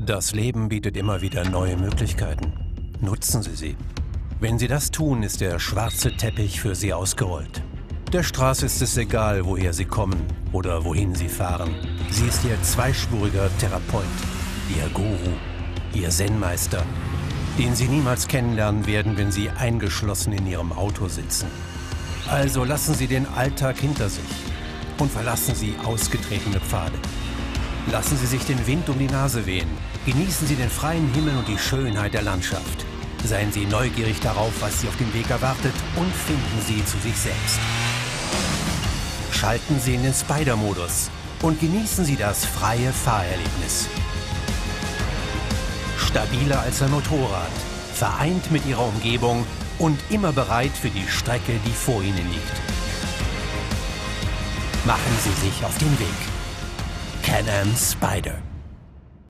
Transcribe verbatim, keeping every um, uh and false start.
Das Leben bietet immer wieder neue Möglichkeiten. Nutzen Sie sie. Wenn Sie das tun, ist der schwarze Teppich für Sie ausgerollt. Der Straße ist es egal, woher Sie kommen oder wohin Sie fahren. Sie ist Ihr zweispuriger Therapeut, Ihr Guru, Ihr Zen-Meister, den Sie niemals kennenlernen werden, wenn Sie eingeschlossen in Ihrem Auto sitzen. Also lassen Sie den Alltag hinter sich und verlassen Sie ausgetretene Pfade. Lassen Sie sich den Wind um die Nase wehen. Genießen Sie den freien Himmel und die Schönheit der Landschaft. Seien Sie neugierig darauf, was Sie auf dem Weg erwartet, und finden Sie zu sich selbst. Schalten Sie in den Spider-Modus und genießen Sie das freie Fahrerlebnis. Stabiler als ein Motorrad, vereint mit Ihrer Umgebung und immer bereit für die Strecke, die vor Ihnen liegt. Machen Sie sich auf den Weg. Can-Am Spyder.